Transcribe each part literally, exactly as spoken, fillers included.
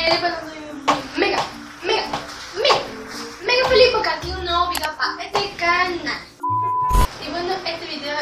de verdad soy mega, mega, mega, mega feliz porque aquí un nuevo video para este canal. Y bueno, este video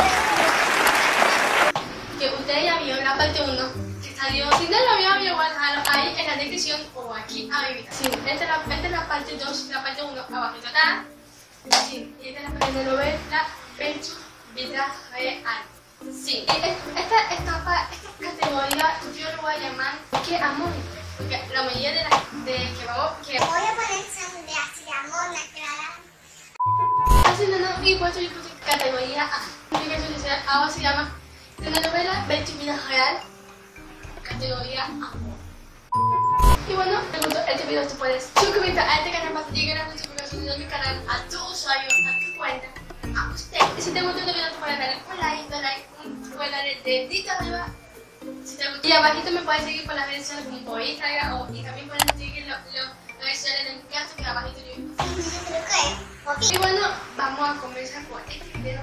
que ustedes ya vieron la parte uno que salió. Si no lo vieron, igual dejarlo ahí en la descripción o aquí a mi vida. Sí, esta es la, esta es la parte dos, la parte uno abajo está. Sí, y esta es la parte de novela en su vida real. Sí, esta etapa, esta categoría yo lo voy a llamar que amor, porque la mayoría de las de que vamos, que voy a poner sangre así de amor, clara. así no, no, y por eso yo puse categoría A. Ahora se llama telenovela de tu vida real, categoría amor. Y bueno, te gustó este video, tú puedes suscribirte a este canal para que lleguen las notificaciones de mi canal a tu usuario, a tu cuenta, a usted. Y si te gustó este video, tú puedes darle un like, un like, un puedes darle dedito arriba. Si te gustó. Y abajito me puedes seguir por las redes sociales como por Instagram o, y también puedes seguir los lo, redes sociales de mi caso que abajito yo. Y bueno, vamos a comenzar con este video.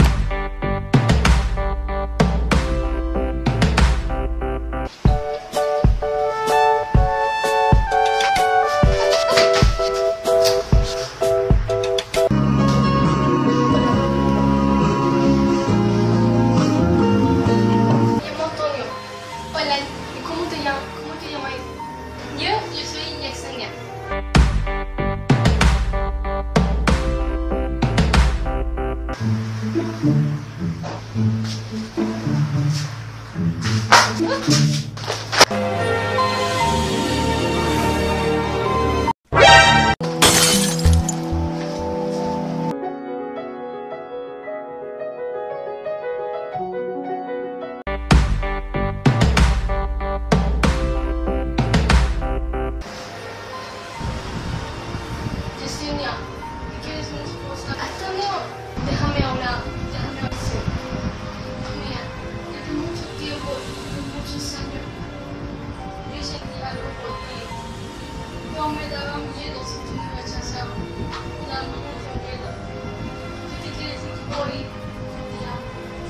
No me daba miedo si tú me rechazabas. Me daba mucho miedo. ¿Qué te quiere decir hoy? Te amo.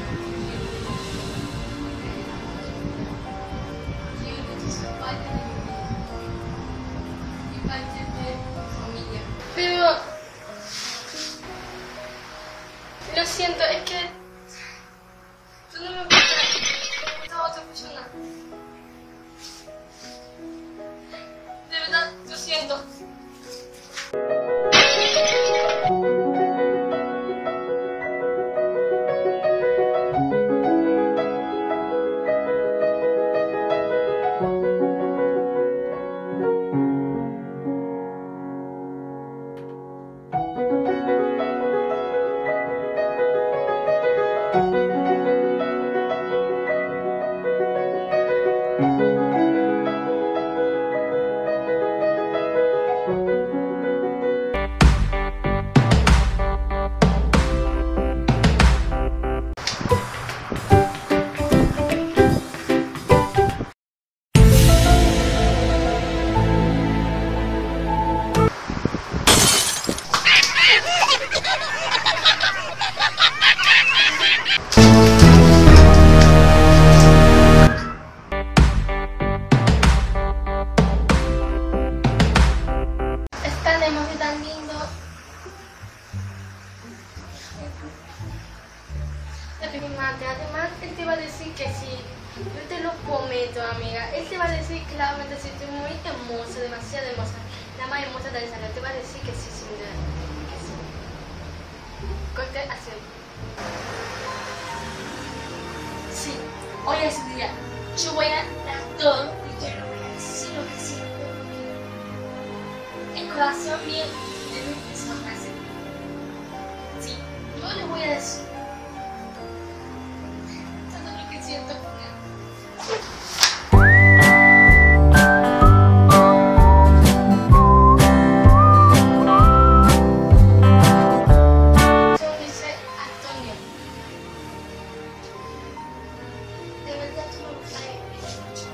Quiero que tú seas parte de mi vida y parte de mi familia. Pero lo siento, es que tú no me gustas. Me gusta otra persona. De verdad, lo siento. Además, él te va a decir que sí, yo te lo prometo, amiga. Él te va a decir claramente si estoy muy hermosa, demasiado hermosa, la más hermosa del salón. Te va a decir que sí, sin duda, que sí. Corte así. Sí, hoy es su día. Yo voy a dar todo y yo le voy a decir lo que siento. El corazón mío de mí es una frase. Sí, yo le voy a decir siento con él. Yo dice Antonio. De verdad tú me gustas mucho.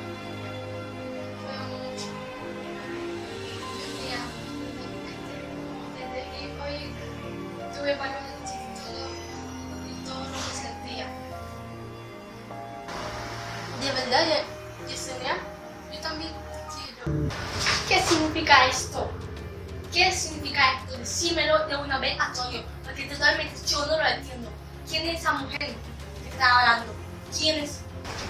Te amo mucho. Yo te amo. Desde que hoy tuve valor de ti todo y todo lo que sentía. De verdad, Yesenia, yo también te ¿Qué significa esto? ¿Qué significa esto? Decímelo de una vez, Antonio, porque totalmente yo no lo entiendo. ¿Quién es esa mujer que está hablando? ¿Quién es?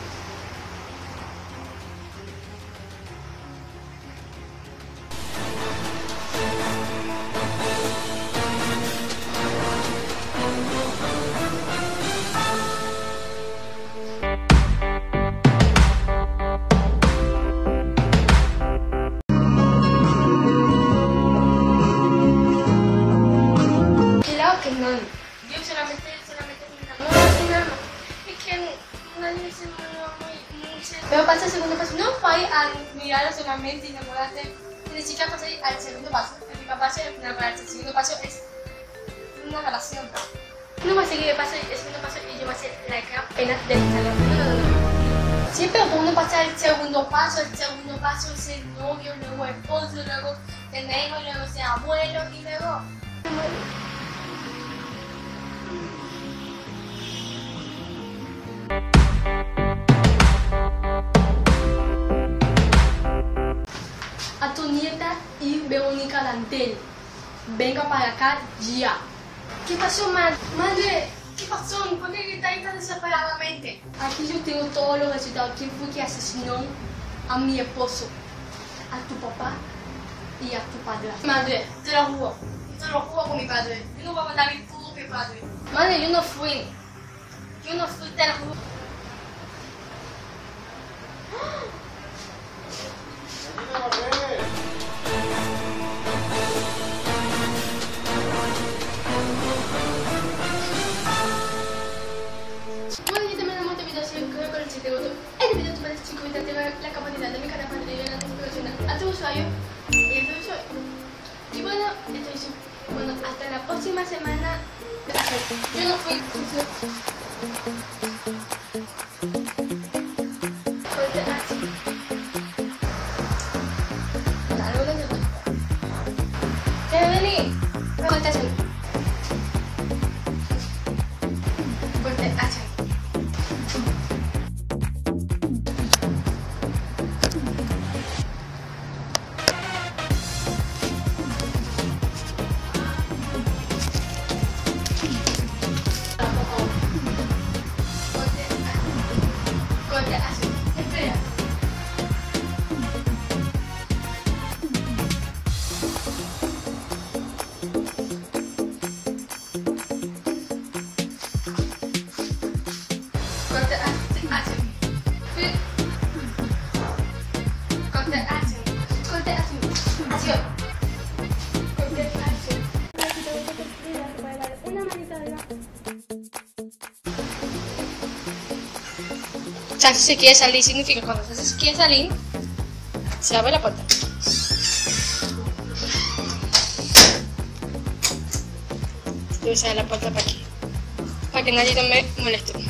Claro que no. Yo solamente, solamente no hace nada. Es que nadie se enamoró muy mucho. Pero pasa el segundo paso. No fue a mirar solamente y enamorarte. Ni siquiera pasé al segundo paso. El primer paso es enamorarte. El segundo paso es una relación. No va a seguir el paso, el segundo paso y yo voy a hacer la cara apenas del salón. No, no, no, no. Siempre uno pasa el segundo paso. El segundo paso es el novio, luego el esposo, luego tener hijos, luego ser abuelo y luego. A tu nieta y Verónica Landel. Venga para acá ya. ¿Qué pasó, madre? Madre, ¿qué pasó? ¿Por qué gritáis tan desesperadamente? Aquí yo tengo todos los resultados. ¿Quién fue que asesinó a mi esposo? A tu papá y a tu padre. Madre, te lo juro. Te lo juro con mi padre. Yo no voy a mandar a mi propio padre. Madre, yo no fui. Yo no fui, te lo juro. Bueno, yo también amo este video, si creo que si te gustó este video, tú puedes suscribirte, activar la campanita de mi canal para tener las notificaciones a tu usuario y a tu usuario. Y bueno, esto es bueno, hasta la próxima semana. Yo no fui. Corte así. Algo de YouTube. Vení. Corte así. Corte así. Corte así. Espera. Corte así. Así. Corte así. Corte así. Así. Corte así. Una manita arriba. O sea, si se quiere salir, significa cuando se quiere salir, se abre la puerta. Debe cerrar la puerta para aquí, para que nadie me moleste.